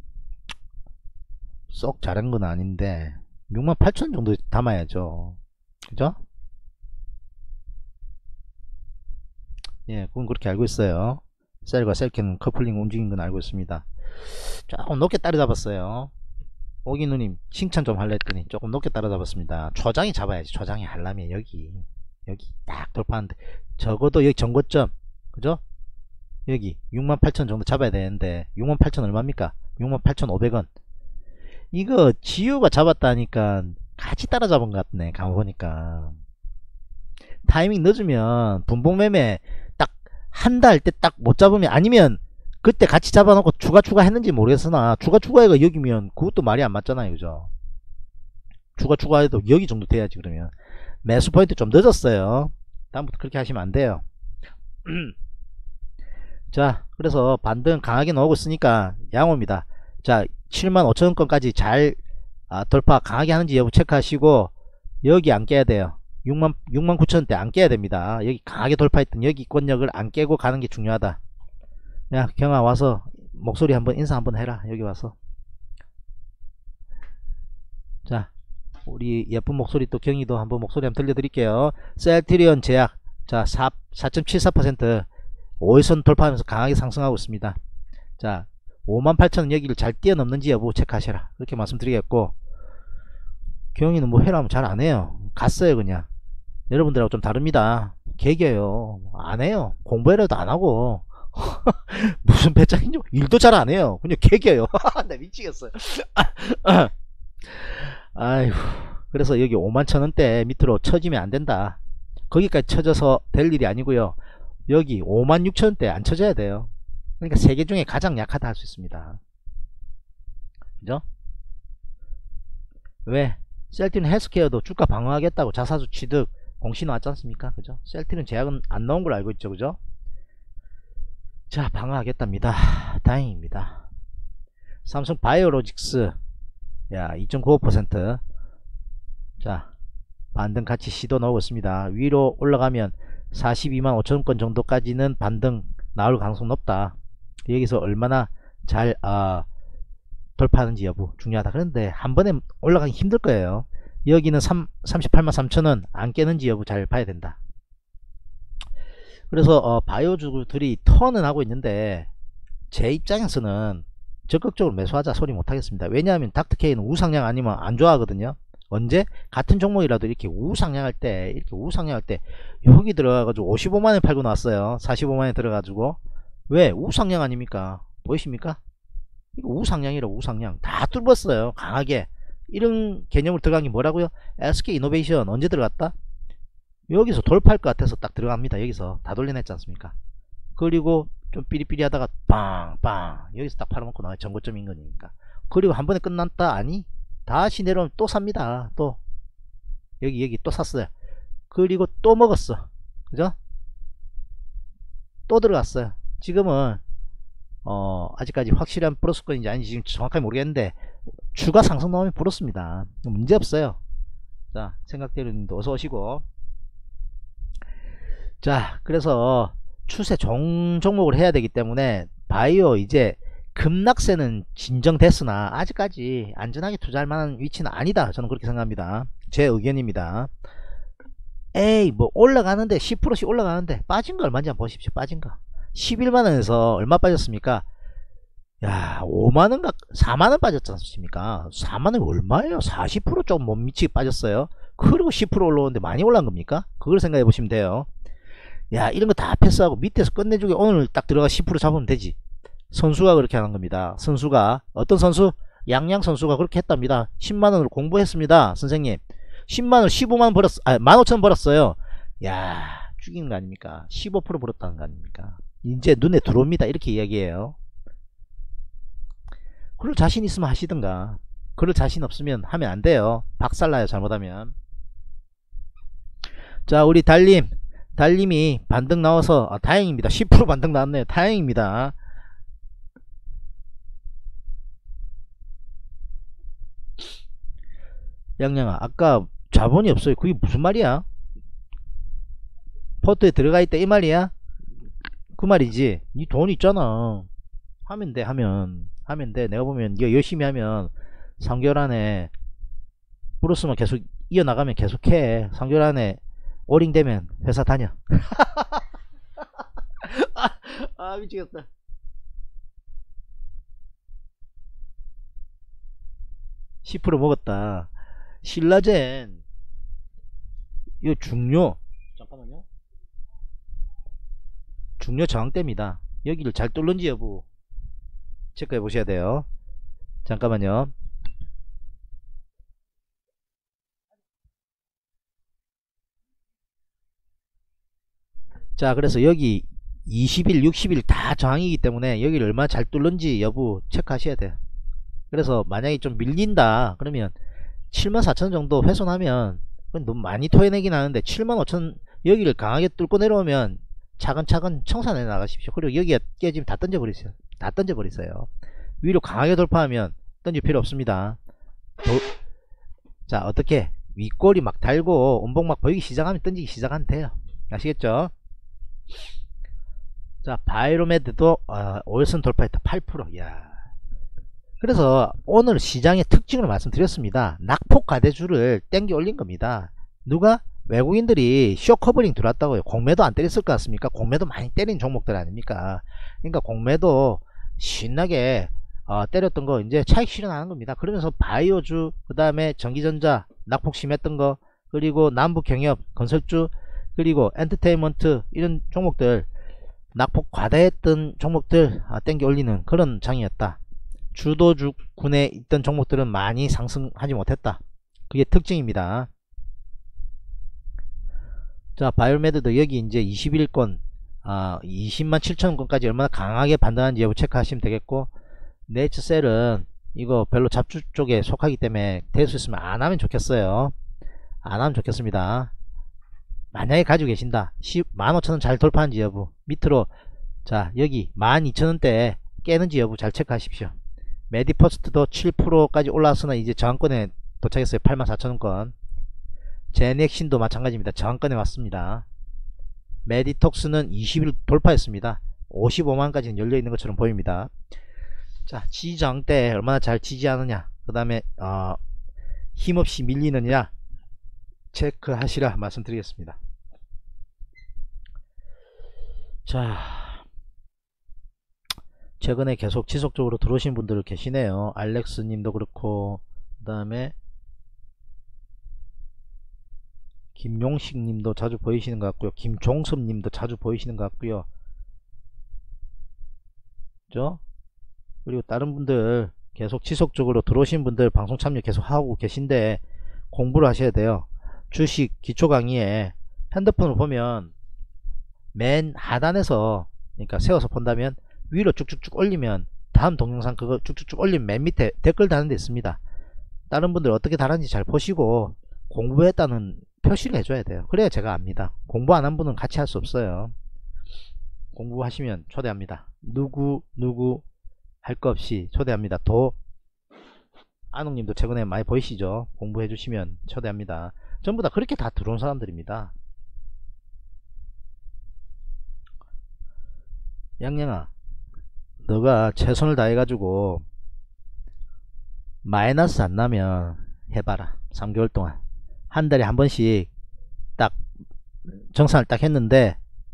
Speaker 2: 썩 잘한 건 아닌데 68,000원 정도 담아야죠. 그죠? 예, 그건 그렇게 알고 있어요. 셀과 셀캔은 커플링 움직인 건 알고 있습니다. 조금 높게 따라잡았어요. 오기누님 칭찬 좀 할래 했더니 조금 높게 따라잡았습니다. 초장이 잡아야지. 초장이 하려면 여기 딱 돌파하는데 적어도 여기 전고점, 그죠? 여기 68,000 정도 잡아야 되는데 68,000 얼마입니까? 68,500원. 이거 지유가 잡았다니까 같이 따라잡은 것 같네. 가만보니까 타이밍 늦으면 분봉매매 딱 한다 할 때 딱 못 잡으면, 아니면 그때 같이 잡아놓고 추가 했는지 모르겠으나 추가해가 여기면 그것도 말이 안 맞잖아요. 그죠? 추가해도 여기 정도 돼야지. 그러면 매수 포인트 좀 늦었어요. 다음부터 그렇게 하시면 안 돼요. 자, 그래서 반등 강하게 나오고 있으니까 양호입니다. 자, 75,000원권까지 잘 돌파 강하게 하는지 여부 체크하시고, 여기 안 깨야 돼요. 69,000원대 안 깨야 됩니다. 여기 강하게 돌파했던 여기 권역을 안 깨고 가는 게 중요하다. 야, 경아 와서 목소리 한번 인사 한번 해라. 여기 와서. 자, 우리 예쁜 목소리 또 경이도 한번 목소리 한번 들려드릴게요. 셀트리온 제약, 자, 4.74% 5일선 돌파하면서 강하게 상승하고 있습니다. 자, 58,000원 여기를 잘 뛰어넘는지 여부 체크하셔라. 그렇게 말씀드리겠고, 경이는 뭐 해라면 잘 안해요. 갔어요. 그냥 여러분들하고 좀 다릅니다. 개겨요. 안해요. 공부해라도 안하고 무슨 배짱인지 일도 잘 안해요. 그냥 개겨요. 나 미치겠어요. 아이고, 그래서 여기 51,000원대 밑으로 쳐지면 안된다. 거기까지 쳐져서 될 일이 아니고요. 여기 56,000원대 안 쳐져야 돼요. 그러니까 세 개 중에 가장 약하다 할 수 있습니다. 그죠? 왜? 셀티는 헬스케어도 주가 방어하겠다고 자사주 취득 공시 나왔지 않습니까? 그죠? 셀티는 제약은 안 나온 걸 알고 있죠. 그죠? 자, 방어하겠답니다. 다행입니다. 삼성 바이오로직스, 야, 2.95%. 자, 반등 같이 시도 나오고 있습니다. 위로 올라가면 425,000원권 정도까지는 반등 나올 가능성 높다. 여기서 얼마나 잘 돌파하는지 여부 중요하다. 그런데 한 번에 올라가기 힘들 거예요. 여기는 383,000원 안 깨는지 여부 잘 봐야 된다. 그래서 바이오주들이 턴은 하고 있는데 제 입장에서는 적극적으로 매수하자 소리 못하겠습니다. 왜냐하면 닥터케이는 우상향 아니면 안 좋아하거든요. 언제? 같은 종목이라도 이렇게 우상향할 때 여기 들어가가지고 55만원에 팔고 나왔어요. 45만원에 들어가지고. 왜? 우상향 아닙니까? 보이십니까? 이거 우상향이라. 우상향 다 뚫었어요. 강하게. 이런 개념으로 들어간 게 뭐라고요? SK이노베이션 언제 들어갔다? 여기서 돌파할 것 같아서 딱 들어갑니다. 여기서 다 돌려냈지 않습니까? 그리고 좀 삐리삐리 하다가 빵빵 여기서 딱 팔아먹고 나와요. 전고점인 거니까. 그리고 한 번에 끝났다? 아니, 다시 내려오면 또 삽니다. 또 여기 또 샀어요. 그리고 또 먹었어. 그죠? 또 들어갔어요. 지금은 아직까지 확실한 플러스권인지 아닌지 지금 정확하게 모르겠는데 추가 상승 나오면 플러스입니다. 문제없어요. 자, 생각대로님도 어서 오시고. 자, 그래서 추세 종목을 해야 되기 때문에 바이오 이제 급락세는 진정됐으나 아직까지 안전하게 투자할 만한 위치는 아니다. 저는 그렇게 생각합니다. 제 의견입니다. 에이 뭐 올라가는데 10%씩 올라가는데 빠진 거 얼마인지 한번 보십시오. 빠진 거 11만원에서 얼마 빠졌습니까? 야 5만원 4만원 빠졌지 않습니까? 4만원 얼마예요? 40% 조금 못 미치게 빠졌어요. 그리고 10% 올라오는데 많이 올라간 겁니까? 그걸 생각해 보시면 돼요. 야 이런 거 다 패스하고 밑에서 끝내주게 오늘 딱 들어가 10% 잡으면 되지. 선수가 그렇게 하는 겁니다. 선수가 어떤 선수? 양양 선수가 그렇게 했답니다. 10만원으로 공부했습니다. 선생님 10만원 15만원 벌었어. 15,000원 벌었어요. 야 죽이는 거 아닙니까? 15% 벌었다는 거 아닙니까? 이제 눈에 들어옵니다. 이렇게 이야기해요. 그럴 자신 있으면 하시든가 그럴 자신 없으면 하면 안 돼요. 박살나요 잘못하면. 자 우리 달님이 반등 나와서 다행입니다. 10% 반등 나왔네요. 다행입니다. 양양아 아까 자본이 없어요. 그게 무슨 말이야? 포트에 들어가 있다 이 말이야? 그 말이지. 니 돈 있잖아. 하면 돼. 하면 돼. 내가 보면 니 열심히 하면 3개월 안에 플러스만 계속 이어나가면 계속해. 3개월 안에 오링 되면 회사 다녀. 미치겠다. (10% 먹었다). 신라젠 이거 잠깐만요. 중요 저항대입니다. 여기를 잘 뚫는지 여부 체크해 보셔야 돼요. 잠깐만요. 자 그래서 여기 20일 60일 다 저항이기 때문에 여기를 얼마나 잘 뚫는지 여부 체크하셔야 돼요. 그래서 만약에 좀 밀린다 그러면 74,000 정도 훼손하면 너무 많이 토해내긴 하는데 75,000 여기를 강하게 뚫고 내려오면 차근차근 청산해 나가십시오. 그리고 여기가 깨지면 다 던져버리세요. 다 던져버리세요. 위로 강하게 돌파하면 던질 필요 없습니다. 자 어떻게 윗골이 막 달고 온봉 막 보이기 시작하면 던지기 시작하면 돼요. 아시겠죠? 자 바이로메드도 5일선 돌파했다. 8%. 야 그래서 오늘 시장의 특징을 말씀드렸습니다. 낙폭 과대주를 땡겨 올린 겁니다. 누가? 외국인들이 쇼커버링 들어왔다고요. 공매도 안 때렸을 것 같습니까? 공매도 많이 때린 종목들 아닙니까? 그러니까 공매도 신나게 때렸던 거 이제 차익 실현하는 겁니다. 그러면서 바이오주 그 다음에 전기전자 낙폭 심했던 거 그리고 남북경협 건설주 그리고 엔터테인먼트 이런 종목들 낙폭 과다했던 종목들 땡겨 올리는 그런 장이었다. 주도주군에 있던 종목들은 많이 상승하지 못했다. 그게 특징입니다. 자 바이오메드도 여기 이제 21권 207,000원까지 얼마나 강하게 반등하는지 여부 체크하시면 되겠고, 네이처셀은 이거 별로 잡주 쪽에 속하기 때문에 될 수 있으면 안하면 좋겠어요. 안하면 좋겠습니다. 만약에 가지고 계신다 15,000원 잘 돌파하는지 여부 밑으로 자 여기 12,000원대 깨는지 여부 잘 체크하십시오. 메디퍼스트도 7%까지 올라왔으나 이제 저항권에 도착했어요. 84,000원권. 제넥신도 마찬가지입니다. 저항권에 왔습니다. 메디톡스는 20일 돌파했습니다. 55만원까지는 열려있는 것처럼 보입니다. 자 지저항대 얼마나 잘 지지하느냐 그 다음에 힘없이 밀리느냐 체크하시라 말씀드리겠습니다. 자 최근에 계속 지속적으로 들어오신 분들 계시네요. 알렉스 님도 그렇고 그 다음에 김용식 님도 자주 보이시는 것 같고요. 김종섭 님도 자주 보이시는 것 같고요. 그죠? 그리고 다른 분들 계속 지속적으로 들어오신 분들 방송 참여 계속 하고 계신데 공부를 하셔야 돼요. 주식 기초 강의에 핸드폰을 보면 맨 하단에서 그러니까 세워서 본다면 위로 쭉쭉쭉 올리면 다음 동영상 그거 쭉쭉쭉 올리면 맨 밑에 댓글 다는 데 있습니다. 다른 분들 어떻게 다른지 잘 보시고 공부했다는 표시를 해줘야 돼요. 그래야 제가 압니다. 공부 안 한 분은 같이 할 수 없어요. 공부하시면 초대합니다. 누구 할 거 없이 초대합니다. 안웅님도 최근에 많이 보이시죠? 공부해 주시면 초대합니다. 전부 다 그렇게 다 들어온 사람들입니다. 양양아 너가 최선을 다해 가지고 마이너스 안 나면 해봐라. 3개월 동안 한 달에 한 번씩 딱 정산을 딱 했는데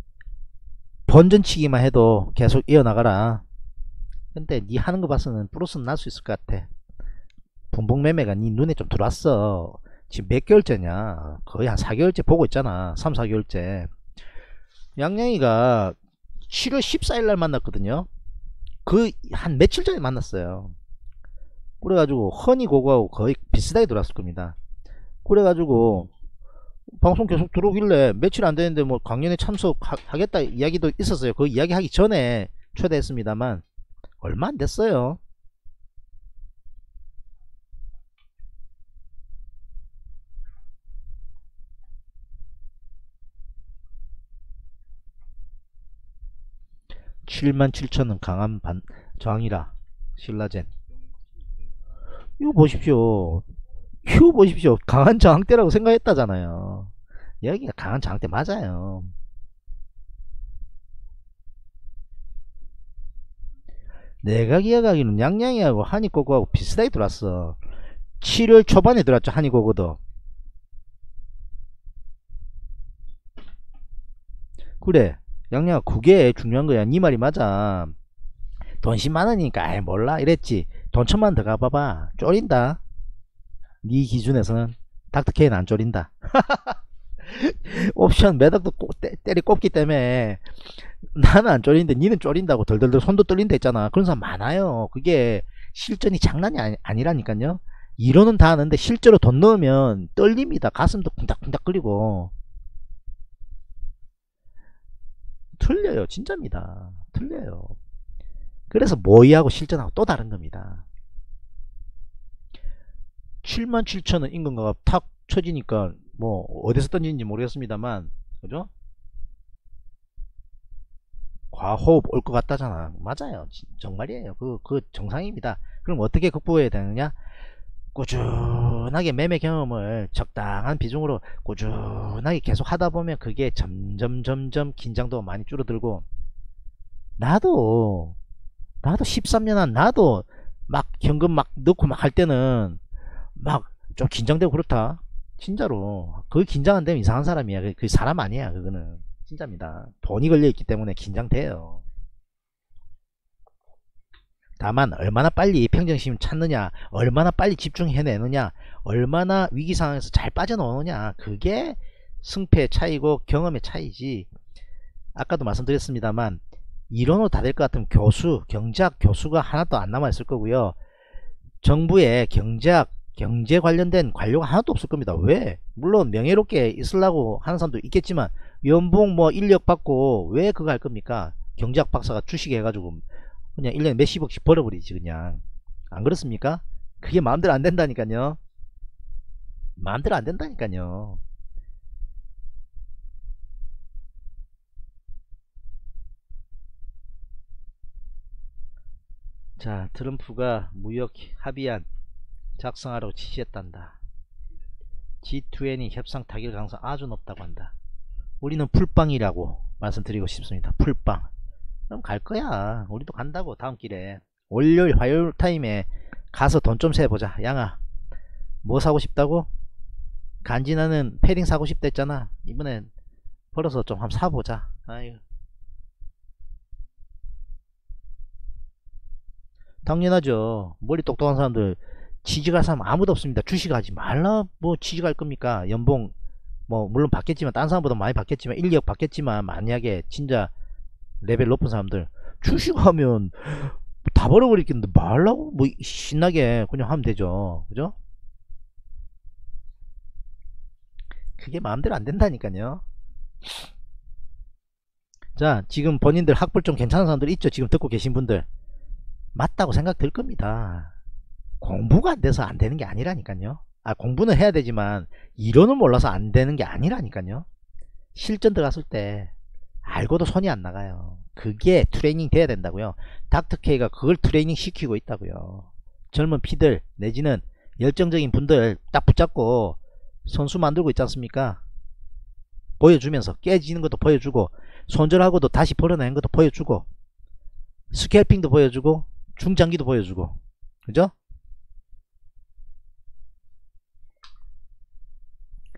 Speaker 2: 본전치기만 해도 계속 이어나가라. 근데 니 하는 거 봐서는 플러스는 날 수 있을 것 같아. 분봉매매가 니 눈에 좀 들어왔어. 지금 몇 개월째냐? 거의 한 4개월째 보고 있잖아. 3, 4개월째. 양양이가 7월 14일 날 만났거든요. 그 한 며칠 전에 만났어요. 그래가지고 허니고거하고 거의 비슷하게 들어왔을 겁니다. 그래가지고 방송 계속 들어오길래 며칠 안 되는데 뭐 강연에 참석하겠다 이야기도 있었어요. 그 이야기 하기 전에 초대했습니다만 얼마 안 됐어요. (77,000원) 강한 저항이라 신라젠. 이거 보십시오. 이거 보십시오. 강한 저항대라고 생각했다잖아요. 여기가 강한 저항대 맞아요. 내가 기억하기로는 양양이하고 한이고고하고 비슷하게 들어왔어. 7월 초반에 들어왔죠. 한이고고도. 그래 양양아, 그게 중요한 거야. 네 말이 맞아. 돈 10만원이니까 아이 몰라 이랬지. 돈 1,000만 더 가봐봐 쫄인다. 네 기준에서는 닥터케이는 안 쫄인다. 옵션 매덕도 때리 꼽기 때문에 나는 안 쫄리는데 니는 쫄린다고 덜덜덜 손도 떨린다 했잖아. 그런 사람 많아요. 그게 실전이 장난이 아니라니까요. 이론은 다 아는데 실제로 돈 넣으면 떨립니다. 가슴도 쿵닥쿵닥 거리고. 틀려요. 진짜입니다. 틀려요. 그래서 모의하고 실전하고 또 다른 겁니다. 77,000원 인건가가 탁 쳐지니까 뭐 어디서 던지는지 모르겠습니다만 그죠? 과호흡 올 것 같다잖아. 맞아요. 정말이에요. 그 정상입니다. 그럼 어떻게 극복해야 되느냐? 꾸준하게 매매 경험을 적당한 비중으로 꾸준하게 계속 하다 보면 그게 점점 긴장도가 많이 줄어들고, 나도 13년 한 나도 막 현금 막 넣고 막 할 때는 막 좀 긴장되고 그렇다. 진짜로. 그 긴장 안 되면 이상한 사람이야. 그 사람 아니야. 그거는 진짜입니다. 돈이 걸려있기 때문에 긴장돼요. 다만 얼마나 빨리 평정심을 찾느냐, 얼마나 빨리 집중해내느냐, 얼마나 위기상황에서 잘 빠져나오느냐, 그게 승패의 차이고 경험의 차이지. 아까도 말씀드렸습니다만 이론으로 다 될 것 같으면 경제학 교수가 하나도 안 남아 있을 거고요. 정부의 경제 관련된 관료가 하나도 없을 겁니다. 왜? 물론 명예롭게 있으려고 하는 사람도 있겠지만 연봉 뭐 인력 받고 왜 그거 할 겁니까? 경제학 박사가 주식 해가지고 그냥 1년에 몇십억씩 벌어버리지 그냥. 안 그렇습니까? 그게 마음대로 안 된다니까요. 마음대로 안 된다니까요. 자, 트럼프가 무역 합의안 작성하라고 지시했단다. G20 협상 타결 가능성 아주 높다고 한다. 우리는 풀빵이라고 말씀드리고 싶습니다. 풀빵. 그럼 갈 거야. 우리도 간다고. 다음 길에 월요일 화요일 타임에 가서 돈 좀 세보자. 양아, 뭐 사고 싶다고? 간지나는 패딩 사고 싶다 했잖아. 이번엔 벌어서 좀 한번 사보자. 아유, 당연하죠. 머리 똑똑한 사람들 취직할 사람 아무도 없습니다. 주식하지 말라. 뭐 취직할 겁니까? 연봉 뭐 물론 받겠지만 딴 사람보다 많이 받겠지만 인력 받겠지만, 만약에 진짜 레벨 높은 사람들 주식하면 다 벌어버리겠는데 말라고 뭐 신나게 그냥 하면 되죠. 그죠? 그게 마음대로 안 된다니까요. 자, 지금 본인들 학벌 좀 괜찮은 사람들 있죠? 지금 듣고 계신 분들 맞다고 생각 들 겁니다. 공부가 안 돼서 안 되는 게 아니라니까요. 공부는 해야 되지만 이론을 몰라서 안 되는 게 아니라니까요. 실전 들어갔을 때 알고도 손이 안 나가요. 그게 트레이닝 돼야 된다고요. 닥터케이가 그걸 트레이닝 시키고 있다고요. 젊은 피들 내지는 열정적인 분들 딱 붙잡고 선수 만들고 있지 않습니까? 보여주면서 깨지는 것도 보여주고 손절하고도 다시 벌어내는 것도 보여주고 스캘핑도 보여주고 중장기도 보여주고, 그죠?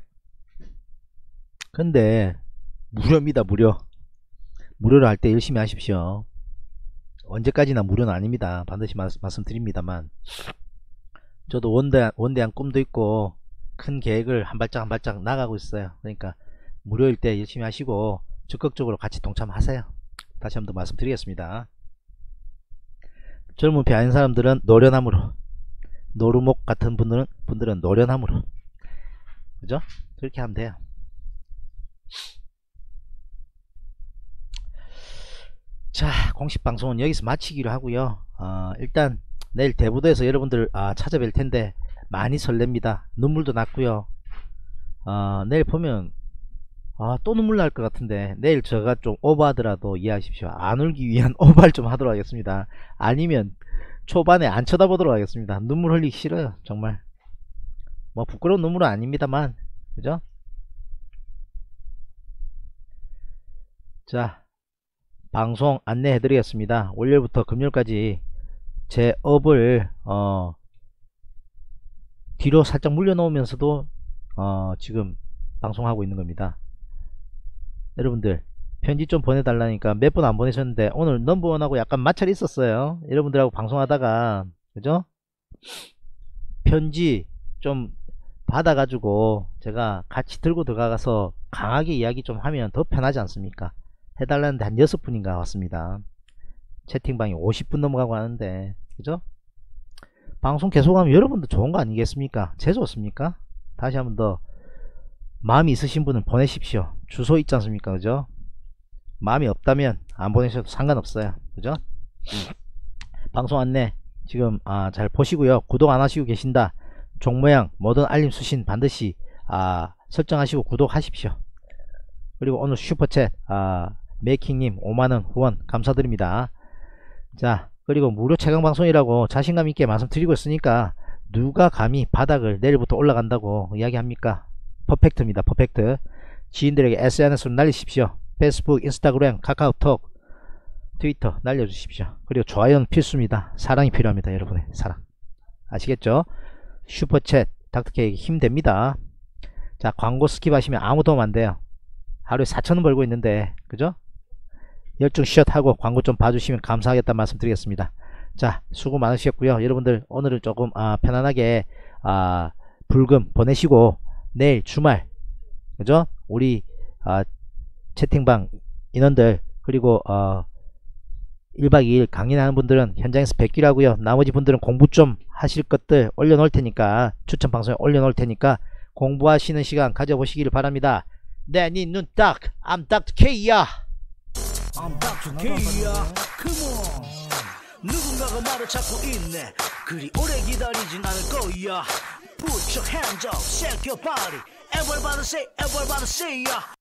Speaker 2: 근데 무료입니다. 무료로 할 때 열심히 하십시오. 언제까지나 무료는 아닙니다. 반드시 말씀드립니다만, 저도 원대한 꿈도 있고 큰 계획을 한 발짝 한 발짝 나가고 있어요. 그러니까 무료일 때 열심히 하시고 적극적으로 같이 동참하세요. 다시 한번 더 말씀드리겠습니다. 젊은 피 아닌 사람들은 노련함으로, 노루목 같은 분들은 노련함으로, 그죠? 그렇게 하면 돼요. 자, 공식 방송은 여기서 마치기로 하고요. 일단 내일 대부도에서 여러분들 찾아뵐 텐데 많이 설렙니다. 눈물도 났고요. 내일 보면 또 눈물 날 것 같은데, 내일 제가 좀 오버하더라도 이해하십시오. 안 울기 위한 오버를 좀 하도록 하겠습니다. 아니면 초반에 안 쳐다보도록 하겠습니다. 눈물 흘리기 싫어요. 정말 뭐 부끄러운 눈물은 아닙니다만, 그죠? 자, 방송 안내해 드리겠습니다. 월요일부터 금요일까지 제 업을 뒤로 살짝 물려 놓으면서도 지금 방송하고 있는 겁니다. 여러분들 편지 좀 보내달라니까 몇 번 안 보내셨는데, 오늘 넘버원하고 약간 마찰이 있었어요. 여러분들하고 방송하다가, 그죠? 편지 좀 받아가지고 제가 같이 들고 들어가서 강하게 이야기 좀 하면 더 편하지 않습니까? 해달라는데 한 6분인가 왔습니다. 채팅방이 50분 넘어가고 하는데, 그죠? 방송 계속하면 여러분도 좋은 거 아니겠습니까? 제 좋습니까? 다시 한번 더 마음이 있으신 분은 보내십시오. 주소 있지 않습니까? 그죠? 마음이 없다면 안 보내셔도 상관없어요. 그죠? 방송 안내 지금 잘 보시고요. 구독 안 하시고 계신다, 종모양 모든 알림 수신 반드시 설정하시고 구독하십시오. 그리고 오늘 슈퍼챗 메이킹님 5만원 후원 감사드립니다. 자, 그리고 무료 최강방송이라고 자신감 있게 말씀드리고 있으니까 누가 감히 바닥을 내일부터 올라간다고 이야기합니까? 퍼펙트입니다. 퍼펙트. 지인들에게 SNS로 날리십시오. 페이스북, 인스타그램, 카카오톡, 트위터 날려주십시오. 그리고 좋아요는 필수입니다. 사랑이 필요합니다. 여러분의 사랑 아시겠죠? 슈퍼챗 닥터케이크 힘됩니다. 자, 광고 스킵하시면 아무 도움 안돼요. 하루에 4,000원 벌고 있는데, 그죠? 열중 샷하고 광고 좀 봐주시면 감사하겠다 말씀드리겠습니다. 자, 수고 많으셨고요. 여러분들 오늘은 조금 편안하게 불금 보내시고, 내일 주말, 그죠? 우리 채팅방 인원들, 그리고 1박 2일 강연하는 분들은 현장에서 뵙기로 하고요. 나머지 분들은 공부 좀 하실 것들 올려놓을 테니까, 추천 방송에 올려놓을 테니까 공부하시는 시간 가져보시기를 바랍니다. 내 니 눈 딱, I'm Dr. K야.
Speaker 1: I'm Dr. K야. Come on. 누군가가 나를 찾고 있네. 그리 오래 기다리진 않을 거야. Put your hands up, shake your body. Everybody say, everybody say, yeah.